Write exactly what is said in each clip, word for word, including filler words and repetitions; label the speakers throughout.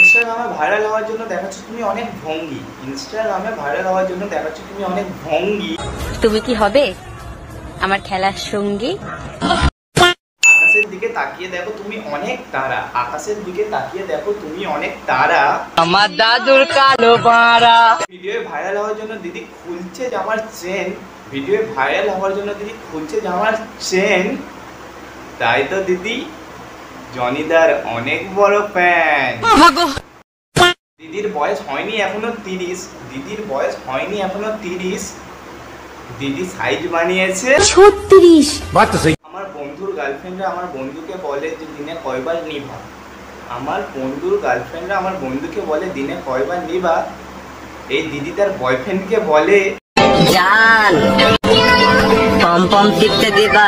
Speaker 1: ইনস্টাগ্রামে ভাইরাল হওয়ার জন্য দেখাচ্ছ তুমি অনেক ভঙ্গি। ইনস্টাগ্রামে ভাইরাল হওয়ার জন্য দেখাচ্ছ তুমি অনেক ভঙ্গি।
Speaker 2: তুমি কি হবে আমার খেলার সঙ্গী?
Speaker 1: আকাশের দিকে তাকিয়ে দেখো তুমি অনেক তারা। আকাশের দিকে তাকিয়ে দেখো তুমি অনেক তারা।
Speaker 3: আমার দাদুর কালো পাড়া।
Speaker 1: ভিডিও ভাইরাল হওয়ার জন্য দিদি খুলছে জামার চেন। ভিডিও ভাইরাল হওয়ার জন্য দিদি খুলছে জামার চেন। তাই তো দিদি জনিদার অনেক বড় ফ্যান। দিদির বয়স হয়নি এখনো তিরিশ। দিদির বয়স হয়নি এখনো তিরিশ। দিদি সাইজ বানিয়েছে
Speaker 2: ছত্রিশ।
Speaker 1: আমার বন্ধুর গার্লফ্রেন্ডরা আমার বন্ধুকে বলে যে দিনে কয়বার নিভা। আমার বন্ধুর গার্লফ্রেন্ডরা আমার বন্ধুকে বলে দিনে কয়বার নিভা। এই দিদি তার বয়ফ্রেন্ডকে বলে
Speaker 3: জান পম পম টিপতে দিবা।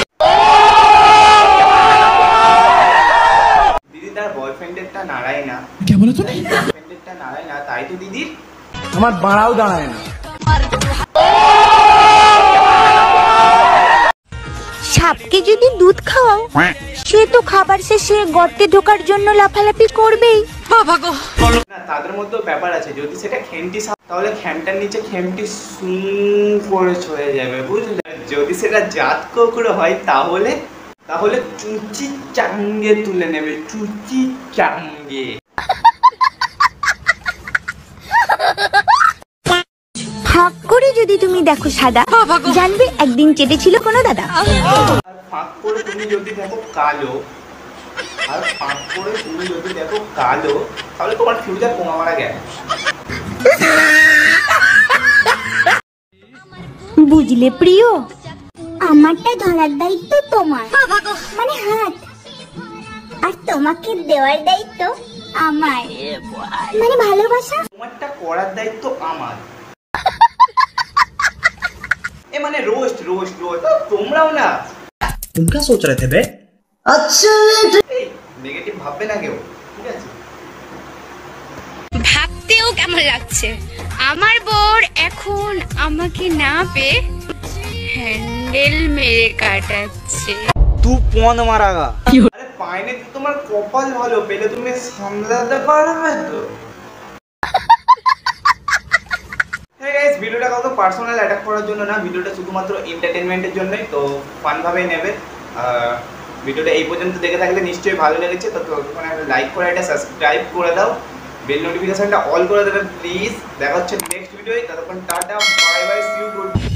Speaker 1: দিদি তার বয়ফ্রেন্ডেরটা নাড়ায় না। কে বলে তুমি? বয়ফ্রেন্ডেরটা নাড়ায় না, তাই তো দিদির
Speaker 4: আমার বাড়াও দাঁড়ায় না।
Speaker 2: সাপকে যদি দুধ খাওয়াও সে তো খাবার শেষে গর্তে ঢোকার জন্য লাফালাফি করবেই। বাবা গো,
Speaker 1: না তাদের মধ্যে ব্যাপার আছে। যদি সেটা খেমটি সাপ তাহলে খেমটার নিচে খেমটি সুং করে চলে যাবে, বুঝলে? যদি সেটা জাত কুকুর হয় তাহলে তাহলে চুচি চাঙ্গে তুলে নেবে, চুচি চাঙ্গে।
Speaker 2: ফাঁক করে যদি তুমি দেখো সাদা, জানবে একদিন চেটেছিল কোনো দাদা।
Speaker 1: আর ফাঁক করে তুমি যদি দেখো কালো, আর ফাঁক করে তুমি যদি দেখো কালো, তাহলে তোমার ফিউচার কমা মারা গেল।
Speaker 2: বুঝলে প্রিয়,
Speaker 5: আমারটা ধরার দায়িত্ব তোমার, মানে হাত, আর তোমাকে দেওয়ার দায়িত্ব আমার, মানে ভালোবাসা।
Speaker 1: তোমারটা করার দায়িত্ব আমার। এ মানে রোস্ট রোস্ট রোস্ট। তোমরাও না
Speaker 4: तुम क्या सोच रहे थे बे? अच्छा
Speaker 1: এই নেগেটিভ ভাববে না কেউ, ঠিক আছে?
Speaker 6: ভাবতেও কেমন লাগছে, আমার বর এখন আমাকে না পেয়ে হ্যান্ডেল মেরে কাটাচ্ছে।
Speaker 4: तू पौन मारागा।
Speaker 1: আরে পাইনে তো তোমার কপাল ভালো, পেলে তুমি সামলাতে পারবে তো। হ্যাঁ গাইস, ভিডিওটা কত পার্সোনাল অ্যাটাক করার জন্য না, ভিডিওটা শুধুমাত্র এন্টারটেইনমেন্টের জন্যই। তো ফান ভাবেই নেবে। ভিডিওটা এই পর্যন্ত দেখে থাকলে নিশ্চয়ই ভালো লেগেছে। তো তোমরা একটা লাইক করে এটা সাবস্ক্রাইব করে দাও, বেল নোটিফিকেশনটা অল করে দেবে প্লিজ। দেখা হচ্ছে নেক্সট ভিডিওয়। ততক্ষণ tata, bye bye, see you, good.